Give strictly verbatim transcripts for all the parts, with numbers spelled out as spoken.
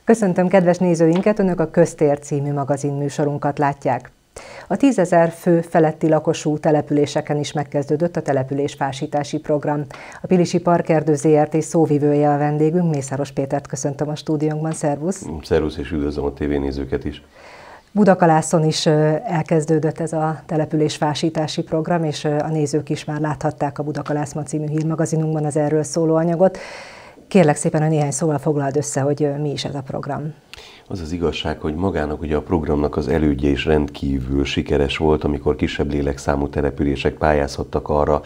Köszöntöm kedves nézőinket, Önök a Köztér című magazinműsorunkat látják. A tízezer fő feletti lakosú településeken is megkezdődött a településfásítási program. A Pilisi Parkerdő zé er té szóvivője a vendégünk, Mészáros Pétert köszöntöm a stúdiónkban, szervusz! Szervusz, és üdvözlöm a tévénézőket is! Budakalászon is elkezdődött ez a településfásítási program, és a nézők is már láthatták a Budakalászma című hírmagazinunkban az erről szóló anyagot. Kérlek szépen, hogy néhány szóval foglald össze, hogy mi is ez a program. Az az igazság, hogy magának ugye a programnak az elődje is rendkívül sikeres volt, amikor kisebb lélekszámú települések pályázhattak arra,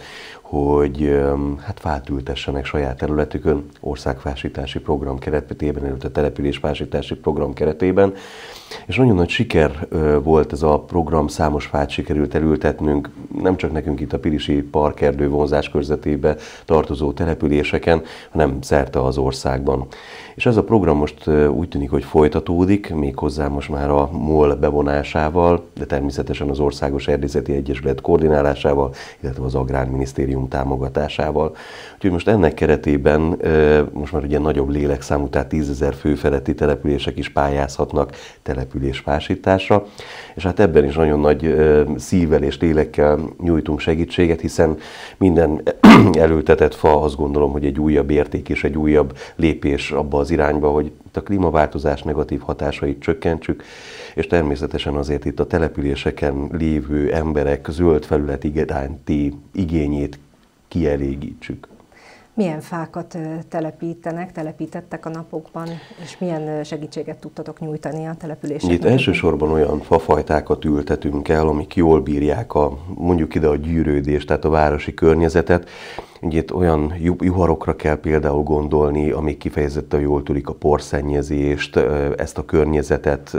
hogy hát fát ültessenek saját területükön országfásítási program keretében, illetve településfásítási program keretében. És nagyon nagy siker volt ez a program, számos fát sikerült elültetnünk, nem csak nekünk itt a Pilisi Parkerdő vonzás körzetébe tartozó településeken, hanem szerte az országban. És ez a program most úgy tűnik, hogy folytatódik, méghozzá most már a MOL bevonásával, de természetesen az Országos Erdészeti Egyesület koordinálásával, illetve az Agrárminisztérium támogatásával. Úgyhogy most ennek keretében most már ugye nagyobb lélekszámú, tehát tízezer fő feletti települések is pályázhatnak településfásításra, és hát ebben is nagyon nagy szívvel és lélekkel nyújtunk segítséget, hiszen minden elültetett fa, azt gondolom, hogy egy újabb érték és egy újabb lépés abba az irányba, hogy a klímaváltozás negatív hatásait csökkentsük, és természetesen azért itt a településeken lévő emberek zöld felület iránti igényét kielégítsük. Milyen fákat telepítenek, telepítettek a napokban, és milyen segítséget tudtatok nyújtani a településeknek? Itt elsősorban olyan fafajtákat ültetünk el, amik jól bírják a, mondjuk ide a gyűrődést, tehát a városi környezetet. Ugye itt olyan juharokra kell például gondolni, amik kifejezetten jól tudik a porszennyezést, ezt a környezetet,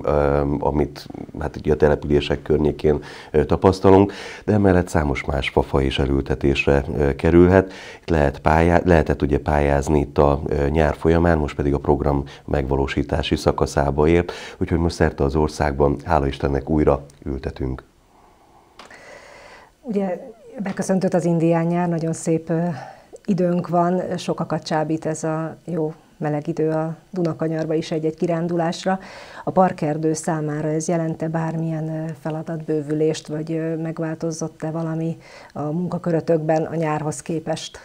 amit hát ugye a települések környékén tapasztalunk, de emellett számos más fafa is elültetésre kerülhet. Lehet pályá, lehetett ugye pályázni itt a nyár folyamán, most pedig a program megvalósítási szakaszába ért, úgyhogy most szerte az országban, hála Istennek, újra ültetünk. Ugye beköszöntött az indián nyár, nagyon szép időnk van, sokakat csábít ez a jó meleg idő a Dunakanyarba is egy-egy kirándulásra. A parkerdő számára ez jelente bármilyen feladatbővülést, vagy megváltozott-e valami a munkakörötökben a nyárhoz képest?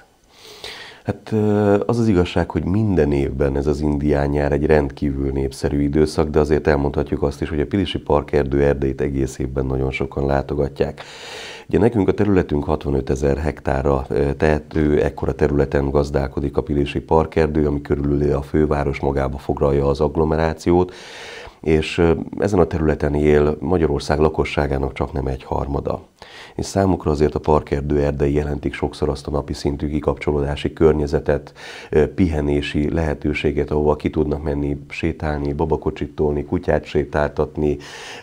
Hát az az igazság, hogy minden évben ez az indián nyár egy rendkívül népszerű időszak, de azért elmondhatjuk azt is, hogy a Pilisi Parkerdő erdeit egész évben nagyon sokan látogatják. Ugye nekünk a területünk hatvanöt ezer hektárra tehető, ekkora területen gazdálkodik a Pilisi Parkerdő, ami körülbelül a főváros magába foglalja az agglomerációt, és ezen a területen él Magyarország lakosságának csak nem egy harmada. És számukra azért a parkerdő erdei jelentik sokszor azt a napi szintű kikapcsolódási környezetet, pihenési lehetőséget, ahova ki tudnak menni sétálni, babakocsit tolni, kutyát sétáltatni,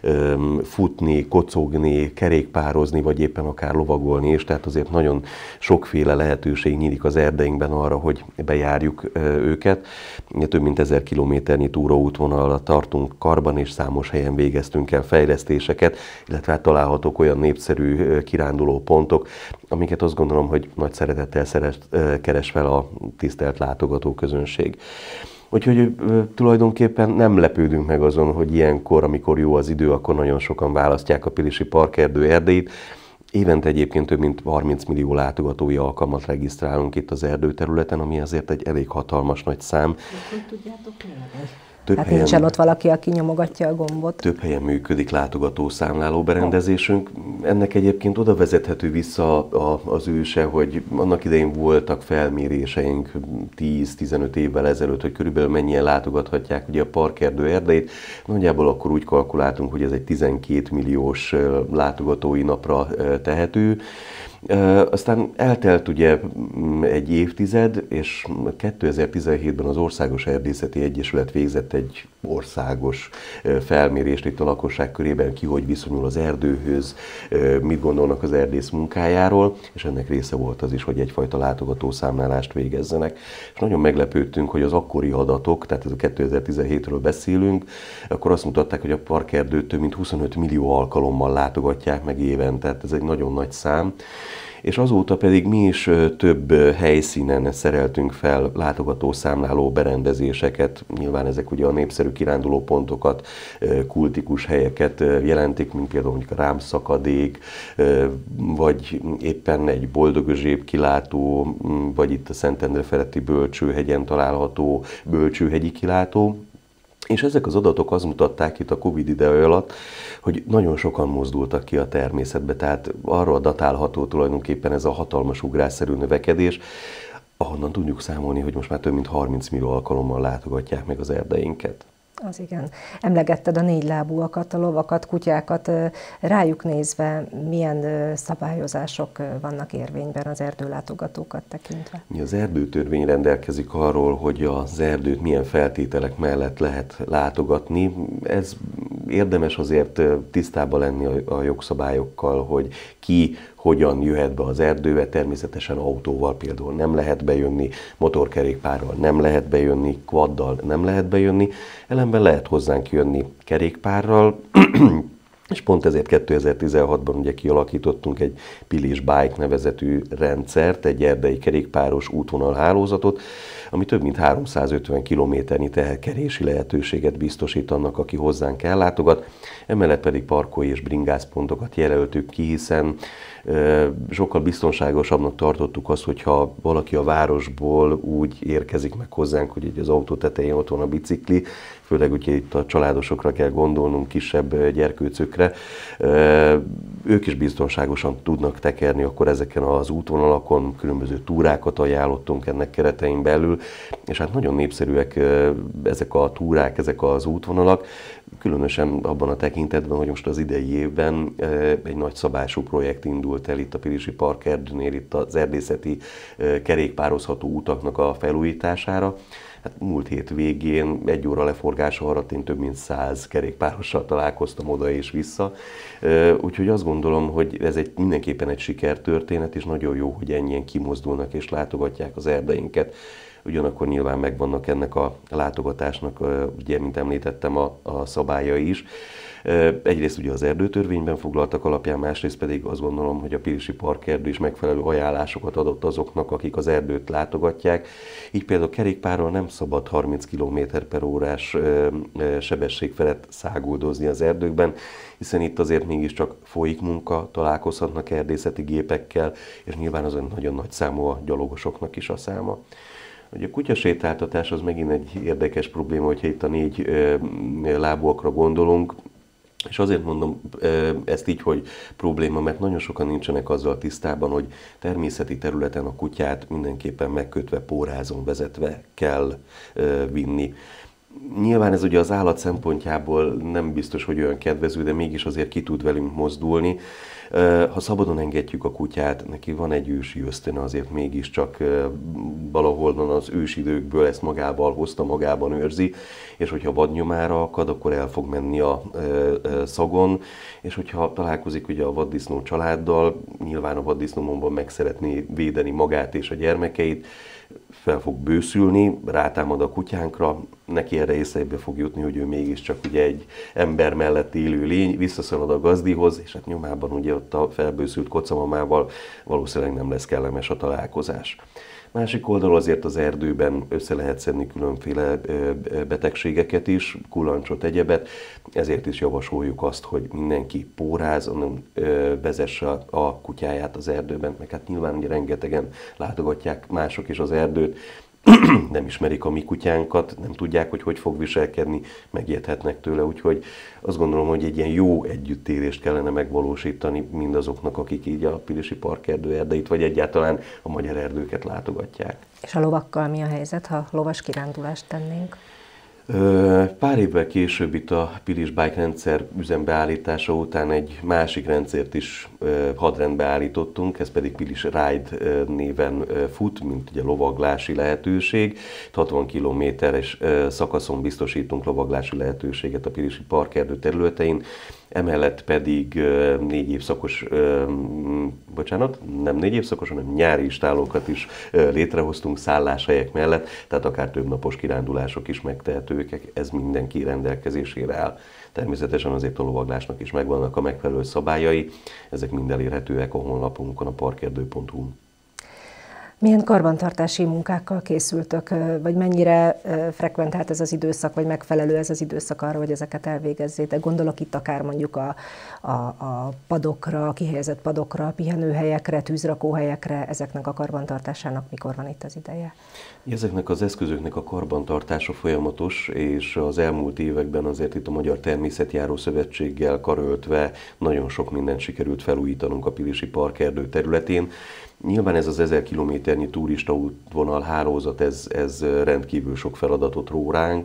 futni, kocogni, kerékpározni, vagy éppen akár lovagolni, és tehát azért nagyon sokféle lehetőség nyílik az erdeinkben arra, hogy bejárjuk őket. Több mint ezer kilométernyi túraútvonalra tartunk karban, és számos helyen végeztünk el fejlesztéseket, illetve hát találhatók olyan népszerű kiránduló pontok, amiket azt gondolom, hogy nagy szeretettel szeres, keres fel a tisztelt látogatóközönség. Úgyhogy tulajdonképpen nem lepődünk meg azon, hogy ilyenkor, amikor jó az idő, akkor nagyon sokan választják a Pilisi Parkerdő erdeit. Évente egyébként több mint harminc millió látogatói alkalmat regisztrálunk itt az erdőterületen, ami azért egy elég hatalmas nagy szám. Hogy tudjátok mi? Több hát helyen, nincsen ott valaki, aki nyomogatja a gombot. Több helyen működik látogatószámláló berendezésünk. Ennek egyébként oda vezethető vissza az őse, hogy annak idején voltak felméréseink tíz-tizenöt évvel ezelőtt, hogy körülbelül mennyien látogathatják ugye a parkerdő erdeit. Nagyjából akkor úgy kalkuláltunk, hogy ez egy tizenkét milliós látogatói napra tehető. Aztán eltelt ugye egy évtized, és kétezer-tizenhétben az Országos Erdészeti Egyesület végzett egy országos felmérést itt a lakosság körében, ki hogy viszonyul az erdőhöz, mit gondolnak az erdész munkájáról, és ennek része volt az is, hogy egyfajta látogatószámlálást végezzenek. És nagyon meglepődtünk, hogy az akkori adatok, tehát ez a kétezer-tizenhétről beszélünk, akkor azt mutatták, hogy a parkerdőt több mint huszonöt millió alkalommal látogatják meg évente, tehát ez egy nagyon nagy szám. és azóta pedig mi is több helyszínen szereltünk fel látogatószámláló berendezéseket. Nyilván ezek ugye a népszerű kiránduló pontokat, kultikus helyeket jelentik, mint például mondjuk a Rámszakadék, vagy éppen egy Boldogözsép kilátó, vagy itt a Szentendre feletti Bölcsőhegyen található Bölcsőhegyi kilátó. És ezek az adatok azt mutatták itt a Covid ideje alatt, hogy nagyon sokan mozdultak ki a természetbe, tehát arról datálható tulajdonképpen ez a hatalmas ugrásszerű növekedés, ahonnan tudjuk számolni, hogy most már több mint harminc millió alkalommal látogatják meg az erdeinket. Az igen. Emlegetted a négylábúakat, a lovakat, kutyákat. Rájuk nézve milyen szabályozások vannak érvényben az erdőlátogatókat tekintve? Az erdőtörvény rendelkezik arról, hogy az erdőt milyen feltételek mellett lehet látogatni. Ez érdemes azért tisztában lenni a jogszabályokkal, hogy ki hogyan jöhet be az erdőbe, természetesen autóval például nem lehet bejönni, motorkerékpárral nem lehet bejönni, quaddal nem lehet bejönni, ellenben lehet hozzánk jönni kerékpárral, és pont ezért kétezer-tizenhatban ugye kialakítottunk egy Pilis Bike nevezetű rendszert, egy erdei kerékpáros útvonalhálózatot, ami több mint háromszázötven kilométernyi teherkerési lehetőséget biztosít annak, aki hozzánk ellátogat. Emellett pedig parkolj és bringázpontokat jelöltük ki, hiszen sokkal biztonságosabbnak tartottuk azt, hogyha valaki a városból úgy érkezik meg hozzánk, hogy egy az autó tetején ott van a bicikli, főleg ugye itt a családosokra kell gondolnunk, kisebb gyerkőcökre, ők is biztonságosan tudnak tekerni akkor ezeken az útvonalakon, különböző túrákat ajánlottunk ennek keretein belül, és hát nagyon népszerűek ezek a túrák, ezek az útvonalak, különösen abban a tekintetben, hogy most az idei évben egy nagy szabású projekt indult el itt a Pilisi Parkerdőnél, itt az erdészeti kerékpározható utaknak a felújítására. Hát múlt hét végén egy óra leforgása alatt én több mint száz kerékpárossal találkoztam oda és vissza. Úgyhogy azt gondolom, hogy ez egy, mindenképpen egy sikertörténet, és nagyon jó, hogy ennyien kimozdulnak és látogatják az erdeinket. Ugyanakkor nyilván megvannak ennek a látogatásnak, ugye, mint említettem, a, a szabályai is. Egyrészt ugye az erdőtörvényben foglaltak alapján, másrészt pedig azt gondolom, hogy a Pilisi Parkerdő is megfelelő ajánlásokat adott azoknak, akik az erdőt látogatják. Így például kerékpárral nem szabad harminc kilométer per órás sebesség felett száguldozni az erdőkben, hiszen itt azért mégiscsak folyik munka, találkozhatnak erdészeti gépekkel, és nyilván az nagyon nagy számú a gyalogosoknak is a száma. Ugye a kutyasétáltatás az megint egy érdekes probléma, hogyha itt a négy lábúakra gondolunk, és azért mondom ezt így, hogy probléma, mert nagyon sokan nincsenek azzal tisztában, hogy természeti területen a kutyát mindenképpen megkötve, pórázon vezetve kell vinni. Nyilván ez ugye az állat szempontjából nem biztos, hogy olyan kedvező, de mégis azért ki tud velünk mozdulni. Ha szabadon engedjük a kutyát, neki van egy ősi ösztöne, azért mégiscsak valahol az ősidőkből ezt magával hozta, magában őrzi, és hogyha vadnyomára akad, akkor el fog menni a szagon, és hogyha találkozik ugye a vaddisznó családdal, nyilván a vaddisznómban meg szeretné védeni magát és a gyermekeit, fel fog bőszülni, rátámad a kutyánkra, neki erre észrebe fog jutni, hogy ő mégiscsak ugye egy ember mellett élő lény, visszaszalad a gazdihoz, és hát nyomában ugye ott a felbőszült kocamamával valószínűleg nem lesz kellemes a találkozás. Másik oldalon azért az erdőben össze lehet szedni különféle betegségeket is, kulancsot, egyebet, ezért is javasoljuk azt, hogy mindenki pórázzon, vezesse a kutyáját az erdőben, meg hát nyilván ugye rengetegen látogatják mások is az erdőt, nem ismerik a mi kutyánkat, nem tudják, hogy hogy fog viselkedni, megijedhetnek tőle, úgyhogy azt gondolom, hogy egy ilyen jó együttélést kellene megvalósítani mindazoknak, akik így a Pilisi Parkerdő erdeit, vagy egyáltalán a magyar erdőket látogatják. És a lovakkal mi a helyzet, ha lovas kirándulást tennénk? Pár évvel később itt a Pilis Bike rendszer üzembeállítása után egy másik rendszert is hadrendbe állítottunk, ez pedig Pilis Ride néven fut, mint ugye lovaglási lehetőség. hatvan kilométeres szakaszon biztosítunk lovaglási lehetőséget a Pilisi Parkerdő területein. emellett pedig négy évszakos, bocsánat, nem négy évszakos, hanem nyári istállókat is létrehoztunk szálláshelyek mellett, tehát akár többnapos kirándulások is megtehetők, ez mindenki rendelkezésére áll. Természetesen azért a lovaglásnak is megvannak a megfelelő szabályai, ezek mind elérhetőek a honlapunkon, a parkerdő pont hu. Milyen karbantartási munkákkal készültök, vagy mennyire frekventált ez az időszak, vagy megfelelő ez az időszak arra, hogy ezeket elvégezzétek? Gondolok itt akár mondjuk a, a, a padokra, a kihelyezett padokra, a pihenőhelyekre, tűzrakóhelyekre, ezeknek a karbantartásának mikor van itt az ideje? Ezeknek az eszközöknek a karbantartása folyamatos, és az elmúlt években azért itt a Magyar Természetjáró Szövetséggel karöltve nagyon sok mindent sikerült felújítanunk a Pilisi Parkerdő területén. Nyilván ez az ezer kilométernyi turista útvonal hálózat, ez, ez rendkívül sok feladatot ró ránk,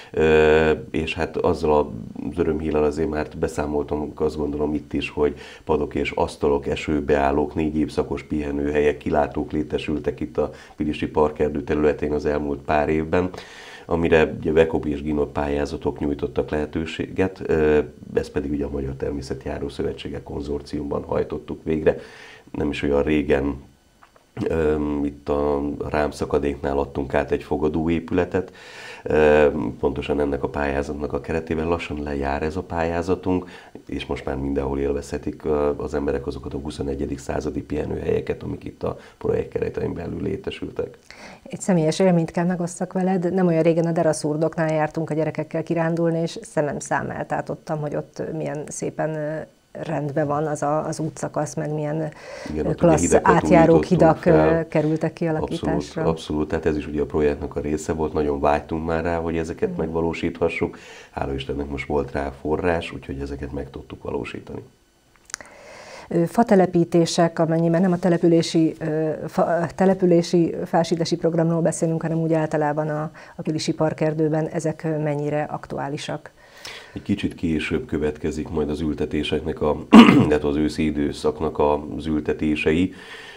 és hát azzal az örömhírrel azért már beszámoltam, azt gondolom itt is, hogy padok és asztalok, esőbeállók, négy évszakos pihenőhelyek, kilátók létesültek itt a Pilisi Parkerdő területén az elmúlt pár évben, amire ugye Vekopi és Ginop pályázatok nyújtottak lehetőséget, ezt pedig ugye a Magyar Természetjáró Szövetsége konzorciumban hajtottuk végre. Nem is olyan régen itt a Rám szakadéknál adtunk át egy fogadóépületet, pontosan ennek a pályázatnak a keretében lassan lejár ez a pályázatunk, és most már mindenhol élvezhetik az emberek azokat a huszonegyedik századi pihenőhelyeket, amik itt a projekt keretein belül létesültek. Egy személyes élményt kell megosztak veled. Nem olyan régen a Deraszurdoknál jártunk a gyerekekkel kirándulni, és szemem számát átadtam, hogy ott milyen szépen rendben van az a, az útszakasz, meg milyen igen, klassz átjáró hidak fel. Kerültek kialakításra. Abszolút, abszolút, tehát ez is ugye a projektnek a része volt, nagyon vágytunk már rá, hogy ezeket mm. megvalósíthassuk. Hála Istennek most volt rá forrás, úgyhogy ezeket meg tudtuk valósítani. Fatelepítések, amennyiben nem a települési, fa, települési fásítási programról beszélünk, hanem úgy általában a, a Pilisi Parkerdőben, ezek mennyire aktuálisak? Egy kicsit később következik majd az ültetéseknek, a, tehát az őszi időszaknak az ültetései.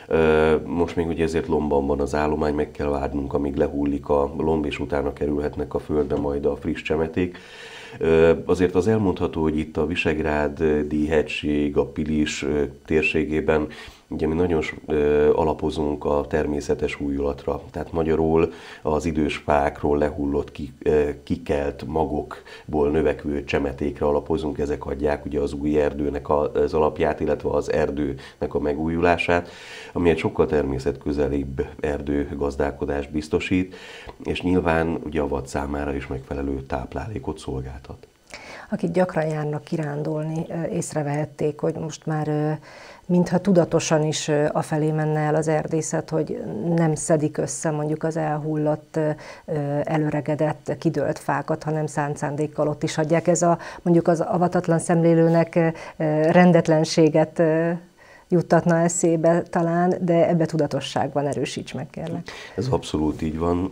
Most még ugye ezért lomban van az állomány, meg kell várnunk, amíg lehullik a lomb, és utána kerülhetnek a földre majd a friss csemeték. Azért az elmondható, hogy itt a Visegrádi hegység, a Pilis térségében ugye mi nagyon alapozunk a természetes újulatra, tehát magyarul az idős fákról lehullott, kikelt magokból növekvő csemetékre alapozunk, ezek adják ugye az új erdőnek az alapját, illetve az erdőnek a megújulását, ami egy sokkal természetközelibb erdőgazdálkodást biztosít, és nyilván ugye a vad számára is megfelelő táplálékot szolgáltat. Akik gyakran járnak kirándulni, észrevehették, hogy most már mintha tudatosan is afelé menne el az erdészet, hogy nem szedik össze mondjuk az elhullott, előregedett, kidőlt fákat, hanem szánt szándékkal ott is hagyják. Ez a, mondjuk az avatatlan szemlélőnek rendetlenséget juttatna eszébe talán, de ebbe tudatosságban erősíts meg, kérlek. Ez abszolút így van.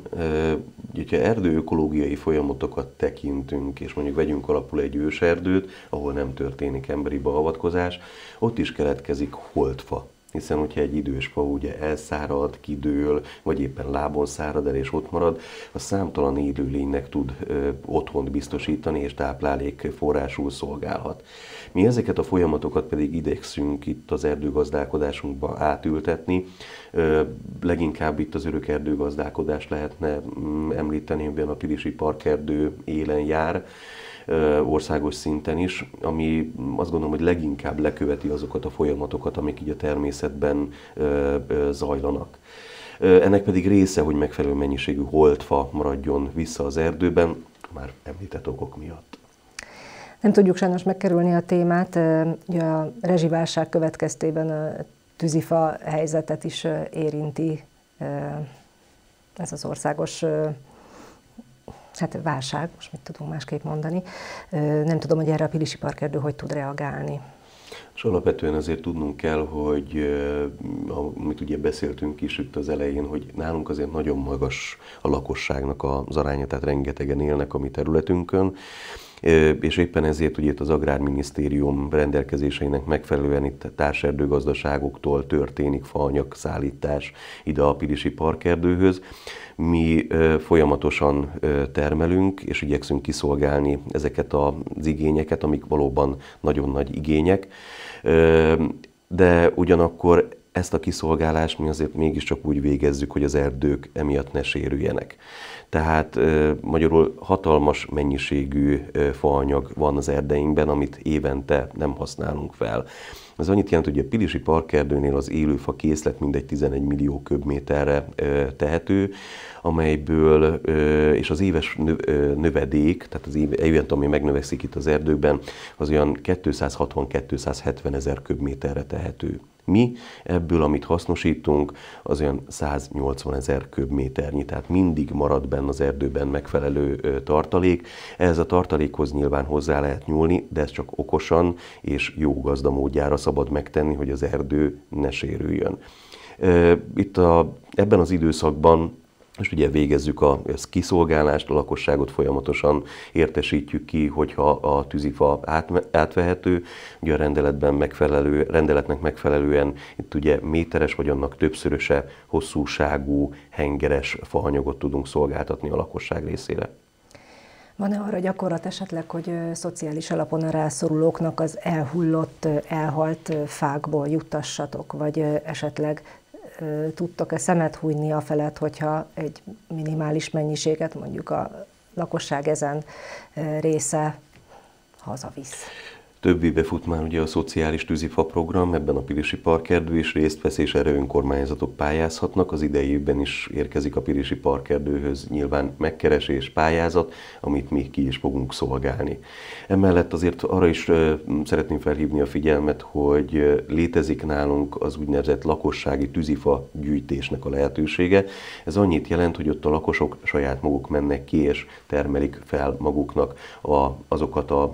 Ha erdőökológiai folyamatokat tekintünk, és mondjuk vegyünk alapul egy őserdőt, ahol nem történik emberi beavatkozás, ott is keletkezik holtfa. Hiszen, hogyha egy idős fa ugye elszárad, kidől, vagy éppen lábon szárad el és ott marad, a számtalan élőlénynek tud ö, otthont biztosítani és táplálék forrásul szolgálhat. Mi ezeket a folyamatokat pedig igyekszünk itt az erdőgazdálkodásunkba átültetni. Ö, leginkább itt az örök erdőgazdálkodást lehetne mm, említeni, amiben a Pilisi Parkerdő élen jár, országos szinten is, ami azt gondolom, hogy leginkább leköveti azokat a folyamatokat, amik így a természetben zajlanak. Ennek pedig része, hogy megfelelő mennyiségű holtfa maradjon vissza az erdőben, már említett okok miatt. Nem tudjuk sajnos megkerülni a témát, ugye a rezsiválság következtében a tűzifa helyzetet is érinti ez az országos hát válság, most mit tudunk másképp mondani. Nem tudom, hogy erre a Pilisi Parkerdő hogy tud reagálni. És alapvetően azért tudnunk kell, hogy amit ugye beszéltünk is itt az elején, hogy nálunk azért nagyon magas a lakosságnak az aránya, tehát rengetegen élnek a mi területünkön, és éppen ezért ugye itt az Agrárminisztérium rendelkezéseinek megfelelően itt a társerdőgazdaságoktól történik faanyag szállítás ide a Pilisi Parkerdőhöz. Mi folyamatosan termelünk, és igyekszünk kiszolgálni ezeket az igényeket, amik valóban nagyon nagy igények, de ugyanakkor ezt a kiszolgálást mi azért mégiscsak úgy végezzük, hogy az erdők emiatt ne sérüljenek. Tehát magyarul hatalmas mennyiségű faanyag van az erdeinkben, amit évente nem használunk fel. Ez annyit jelent, hogy a Pilisi Parkerdőnél az élőfa készlet mindegy tizenegy millió köbméterre tehető, amelyből, és az éves növedék, tehát az évente, ami megnövekszik itt az erdőkben, az olyan kétszázhatvan-kétszázhetven ezer köbméterre tehető. Mi ebből, amit hasznosítunk, az olyan száznyolcvan ezer köbméternyi, tehát mindig marad benne az erdőben megfelelő tartalék. Ehhez a tartalékhoz nyilván hozzá lehet nyúlni, de ezt csak okosan és jó gazda módjára szabad megtenni, hogy az erdő ne sérüljön. Itt a, ebben az időszakban most ugye végezzük a kiszolgálást, a lakosságot folyamatosan értesítjük ki, hogyha a tűzifa át, átvehető, ugye a rendeletben megfelelő, rendeletnek megfelelően itt ugye méteres vagy annak többszöröse hosszúságú, hengeres faanyagot tudunk szolgáltatni a lakosság részére. Van-e arra gyakorlat esetleg, hogy szociális alapon a rászorulóknak az elhullott, elhalt fákból juttassatok, vagy esetleg tudtok-e szemet hújni afelett, hogyha egy minimális mennyiséget mondjuk a lakosság ezen része hazavisz? Több éve fut már ugye a szociális tűzifa program, ebben a Pilisi Parkerdő is részt vesz, és erre önkormányzatok pályázhatnak. Az idei évben is érkezik a Pilisi Parkerdőhöz nyilván megkeresés, pályázat, amit mi ki is fogunk szolgálni. Emellett azért arra is szeretném felhívni a figyelmet, hogy létezik nálunk az úgynevezett lakossági tűzifa gyűjtésnek a lehetősége. Ez annyit jelent, hogy ott a lakosok saját maguk mennek ki, és termelik fel maguknak a, azokat a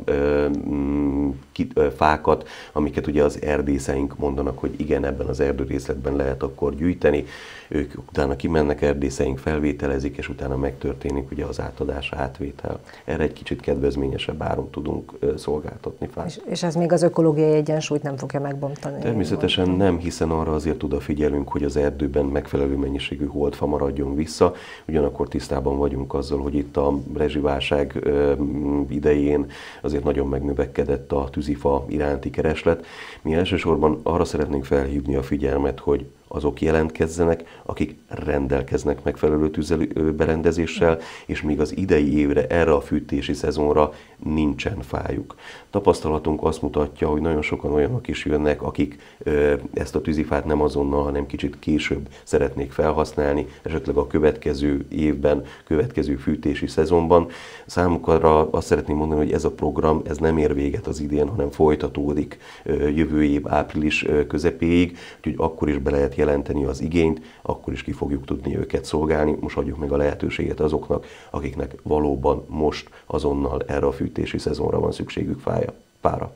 fákat, amiket ugye az erdészeink mondanak, hogy igen, ebben az erdőrészletben lehet akkor gyűjteni. Ők utána kimennek, erdészeink felvételezik, és utána megtörténik ugye az átadás, átvétel. Erre egy kicsit kedvezményesebb áron tudunk szolgáltatni fát. És, és ez még az ökológiai egyensúlyt nem fogja megbontani? Természetesen nem, hiszen arra azért odafigyelünk, hogy az erdőben megfelelő mennyiségű holdfa maradjon vissza. Ugyanakkor tisztában vagyunk azzal, hogy itt a rezsiválság idején azért nagyon megnövekedett a tűzifa iránti kereslet. Mi elsősorban arra szeretnénk felhívni a figyelmet, hogy azok jelentkezzenek, akik rendelkeznek megfelelő tüzelőberendezéssel, és még az idei évre, erre a fűtési szezonra nincsen fájuk. Tapasztalatunk azt mutatja, hogy nagyon sokan olyanok is jönnek, akik ezt a tűzifát nem azonnal, hanem kicsit később szeretnék felhasználni, esetleg a következő évben, következő fűtési szezonban. Számukra azt szeretném mondani, hogy ez a program ez nem ér véget az idén, hanem folytatódik jövő év április közepéig, úgyhogy akkor is be lehet jelenteni az igényt, akkor is ki fogjuk tudni őket szolgálni. Most adjuk meg a lehetőséget azoknak, akiknek valóban most azonnal erre a fűtési szezonra van szükségük fája, fára.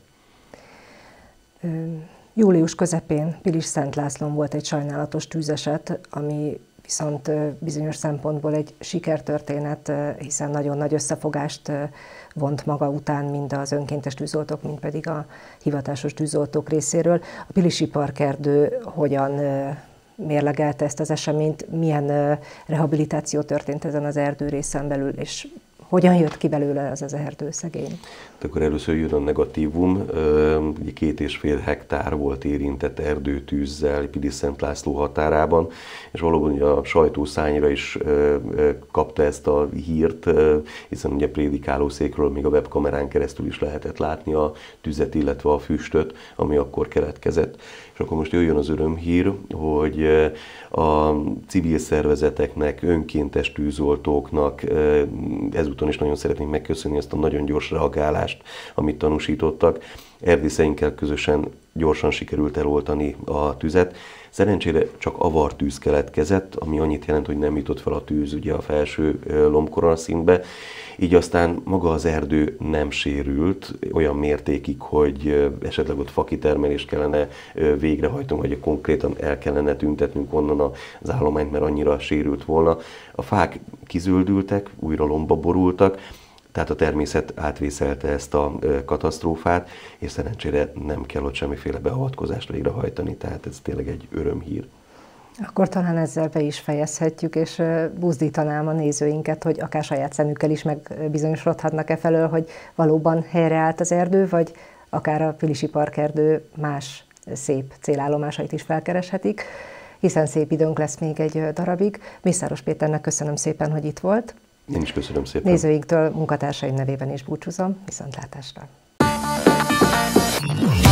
Július közepén Pilis-Szent Lászlón volt egy sajnálatos tűzeset, ami viszont bizonyos szempontból egy sikertörténet, hiszen nagyon nagy összefogást vont maga után mind az önkéntes tűzoltók, mind pedig a hivatásos tűzoltók részéről. A Pilisi Parkerdő hogyan mérlegelte ezt az eseményt, milyen rehabilitáció történt ezen az erdőrészen belül, és hogyan jött ki belőle ez az erdő szegény? Akkor először jön a negatívum. Ugye két és fél hektár volt érintett erdőtűzzel Pilis-Szent László határában, és valóban ugye a sajtó szányra is kapta ezt a hírt, hiszen ugye prédikálószékről még a webkamerán keresztül is lehetett látni a tüzet, illetve a füstöt, ami akkor keletkezett. És akkor most jöjjön az örömhír, hogy a civil szervezeteknek, önkéntes tűzoltóknak ezúton is nagyon szeretnénk megköszönni ezt a nagyon gyors reagálást, amit tanúsítottak. Erdészeinkkel közösen gyorsan sikerült eloltani a tüzet. Szerencsére csak avartűz keletkezett, ami annyit jelent, hogy nem jutott fel a tűz ugye a felső lombkoronaszintbe. Így aztán maga az erdő nem sérült olyan mértékig, hogy esetleg ott fakitermelést kellene végrehajtunk, vagy konkrétan el kellene tüntetnünk onnan az állományt, mert annyira sérült volna. A fák kizöldültek, újra lomba borultak, tehát a természet átvészelte ezt a katasztrófát, és szerencsére nem kell ott semmiféle beavatkozást végrehajtani, tehát ez tényleg egy örömhír. Akkor talán ezzel be is fejezhetjük, és buzdítanám a nézőinket, hogy akár saját szemükkel is megbizonyosodhatnak-e felől, hogy valóban helyreállt az erdő, vagy akár a Pilisi Parkerdő más szép célállomásait is felkereshetik, hiszen szép időnk lesz még egy darabig. Mészáros Péternek köszönöm szépen, hogy itt volt. Én is köszönöm szépen. Nézőinktől munkatársaim nevében is búcsúzom. Viszontlátásra!